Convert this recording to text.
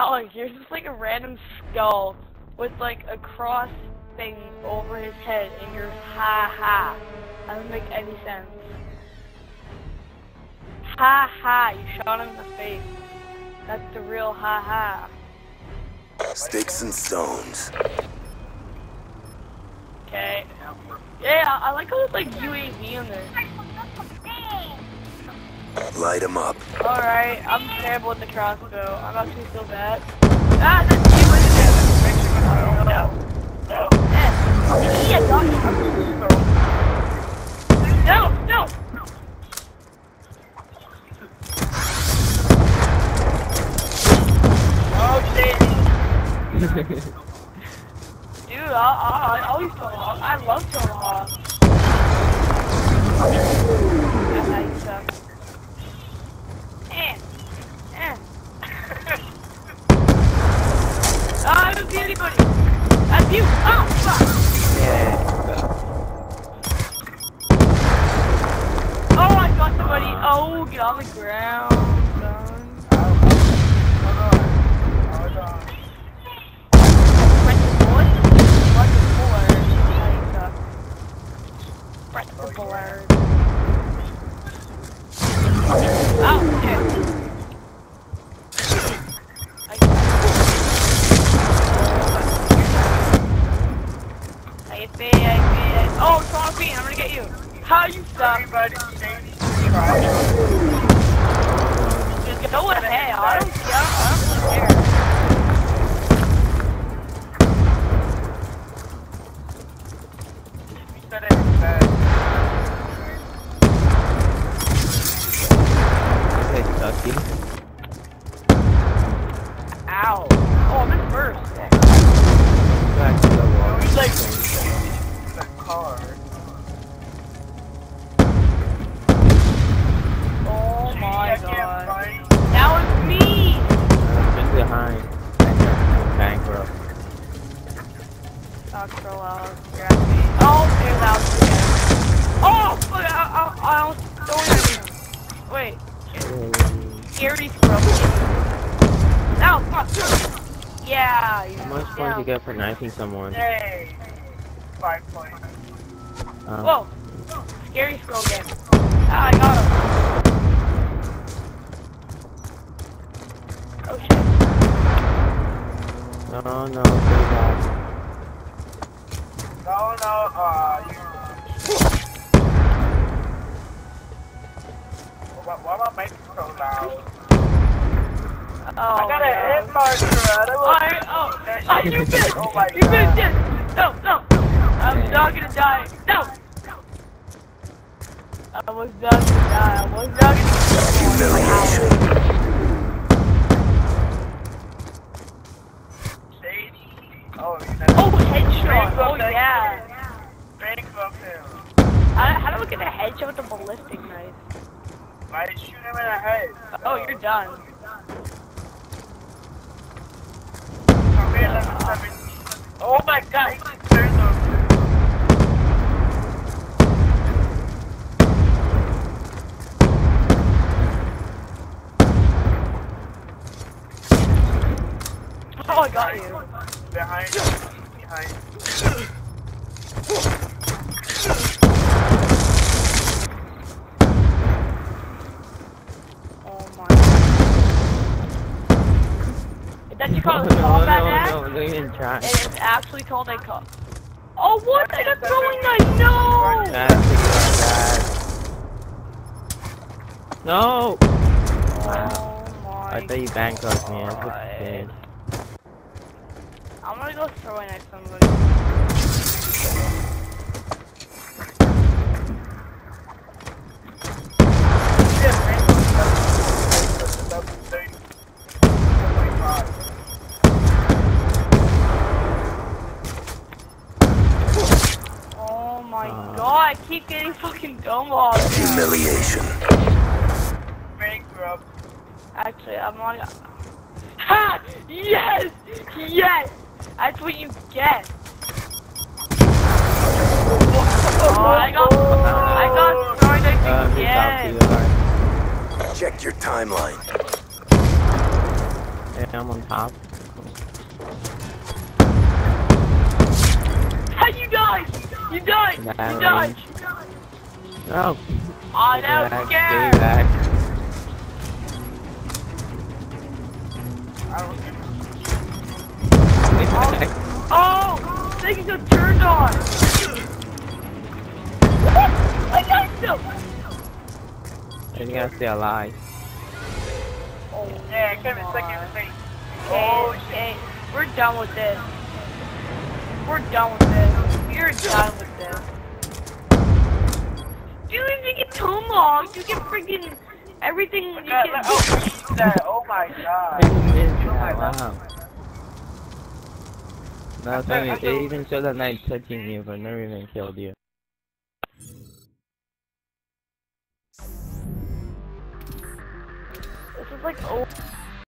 Oh, here's just like a random skull with like a cross thing over his head, and you're ha ha. That doesn't make any sense. Ha ha, you shot him in the face. That's the real ha ha. Sticks and stones. Okay. Yeah, I like how there's like UAV in there. Light 'em up. Alright, I'm terrible with the crossbow. I'm actually so bad. Ah, that's you in there! No. Yeah, got you. No, no! Oh, shit. Dude, I always tomahawk. I love tomahawk. That's how you suck. I don't see anybody. That's you. Oh, fuck. Oh, I got somebody. Oh, get on the ground, son. Hold on. Press the bullet. Press the bullet. Press the bullet. Oh, shit. Oh, it's on me. I'm gonna get you. How you stop? Everybody, just go ahead. I don't really care. Ow. Oh, I'm in first. Back to the wall. He's like... Oh my god. That was me! I've been behind. Bankrupt. Oh, scroll out. You're at me. Oh, there's out again. Oh! Look, I almost don't even. Wait. Scary scroll. Ow, fuck! Yeah! How much points you get for knifing someone? Hey! 5 points. Oh. Whoa! Scary scroll game. Ah, I got him. Oh shit. No, no, stay back. No, why am I making so loud? Oh, I got a hit marker. You missed! Oh my god. You missed it! No! I'm not gonna die. No! I was not gonna die. I was not gonna die. Humiliation. Oh, headshot. Oh, yeah. How do I get a headshot with a ballistic knife? Why did you shoot him in the head? Oh, you're done. Oh my god. Oh, I got you. Behind you. Oh my. Is that you call it combat axe? No, they didn't try. It's actually called a call. Oh, what? I got throwing knife. No! No! Oh my. I thought you bankrupt me. That's what you did. I'm gonna go throwing at somebody. Oh my god, I keep getting fucking dome balls. Humiliation. Bankrupt. Actually, I'm on. Ha! Yes! Yes! That's what you get. Oh, I got thrown again. Check your timeline. Yeah, I'm on top. You died! You died! You died! No! Oh, that was scared! Back. Oh! Things just turned on! What? I died still! I think I'm still alive. Oh, Yeah, Kevin, second mistake. oh shit. We're done with this. We're done with this. We're done with this. Dude, if you get too long, you get freaking everything you can do. Oh my god. Wow. No, thing is, it even showed that I'm touching you, but never even killed you. This is like, oh.